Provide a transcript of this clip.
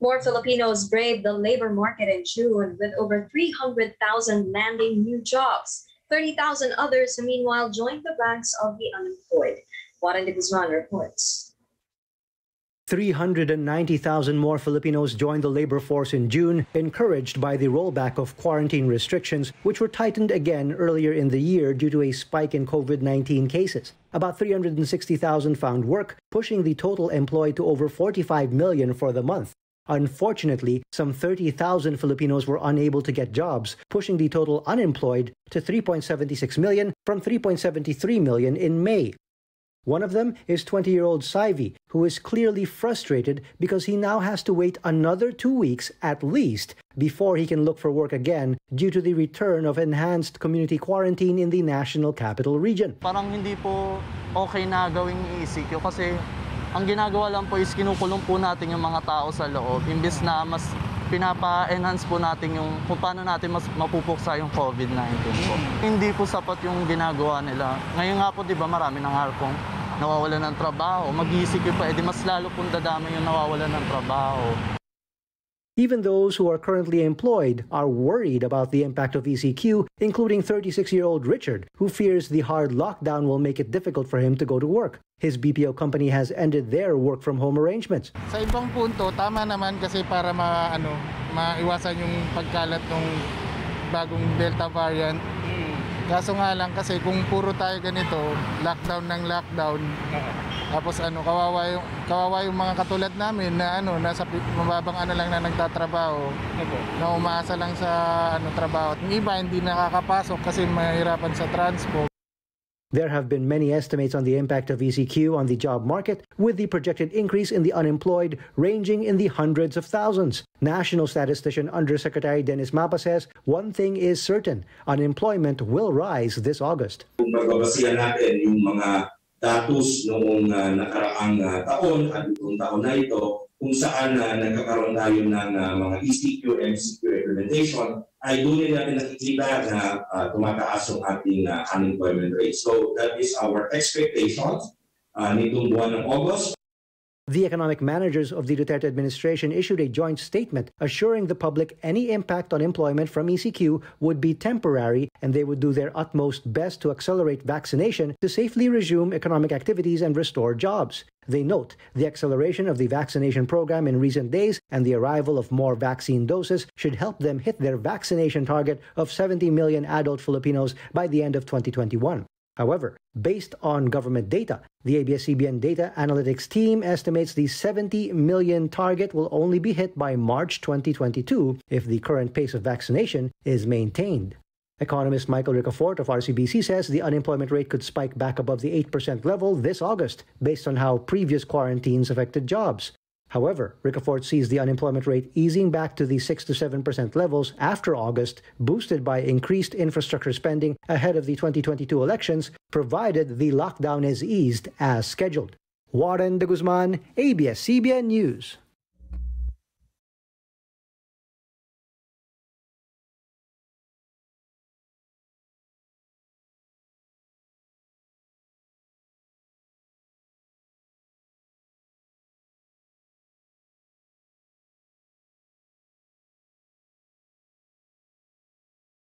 More Filipinos braved the labor market in June, with over 300,000 landing new jobs. 30,000 others, meanwhile, joined the ranks of the unemployed. Warren de Guzman reports. 390,000 more Filipinos joined the labor force in June, encouraged by the rollback of quarantine restrictions, which were tightened again earlier in the year due to a spike in COVID-19 cases. About 360,000 found work, pushing the total employed to over 45 million for the month. Unfortunately, some 30,000 Filipinos were unable to get jobs, pushing the total unemployed to 3.76 million from 3.73 million in May. One of them is 20-year-old Saivi, who is clearly frustrated because he now has to wait another 2 weeks at least before he can look for work again due to the return of enhanced community quarantine in the National Capital Region. Parang hindi po okay na gawing ECQ kasi ang ginagawa lang po is kinukulong po natin yung mga tao sa loob imbes na mas pinapa-enhance po natin yung kung paano natin mas mapupuksa yung COVID-19 po. Hindi po sapat yung ginagawa nila. Ngayon nga po, di ba, marami nang harapong nawawalan ng trabaho. Mag-ECQ pa, edi mas lalo pong dadami yung nawawalan ng trabaho. Even those who are currently employed are worried about the impact of ECQ, including 36-year-old Richard, who fears the hard lockdown will make it difficult for him to go to work. His BPO company has ended their work-from-home arrangements. Sa ibang punto, tama naman kasi para maiwasan yung pagkalat ng bagong Delta variant. Kaso nga lang kasi kung puro tayo ganito, lockdown ng lockdown, tapos kawawa yung mga katulad namin na nasa mababang lang na nagtatrabaho, na umaasa lang sa trabaho. Yung iba hindi nakakapasok kasi mahirapan sa transport. There have been many estimates on the impact of ECQ on the job market, with the projected increase in the unemployed ranging in the hundreds of thousands. National Statistician Undersecretary Dennis Mapa says one thing is certain: unemployment will rise this August. Kung magbabasihan natin yung mga datos noong nakaraang taon at itong taon na ito, kung saan nagkakaroon tayo ng mga ECQ, MCQ implementation, ay doon natin nakikita na tumataas ang ating unemployment rate. So that is our expectations nitong buwan ng August. The economic managers of the Duterte administration issued a joint statement assuring the public any impact on employment from ECQ would be temporary, and they would do their utmost best to accelerate vaccination to safely resume economic activities and restore jobs. They note the acceleration of the vaccination program in recent days and the arrival of more vaccine doses should help them hit their vaccination target of 70 million adult Filipinos by the end of 2021. However, based on government data, the ABS-CBN data analytics team estimates the 70 million target will only be hit by March 2022 if the current pace of vaccination is maintained. Economist Michael Ricafort of RCBC says the unemployment rate could spike back above the 8% level this August, based on how previous quarantines affected jobs. However, Ricafort sees the unemployment rate easing back to the 6 to 7% levels after August, boosted by increased infrastructure spending ahead of the 2022 elections, provided the lockdown is eased as scheduled. Warren de Guzman, ABS-CBN News.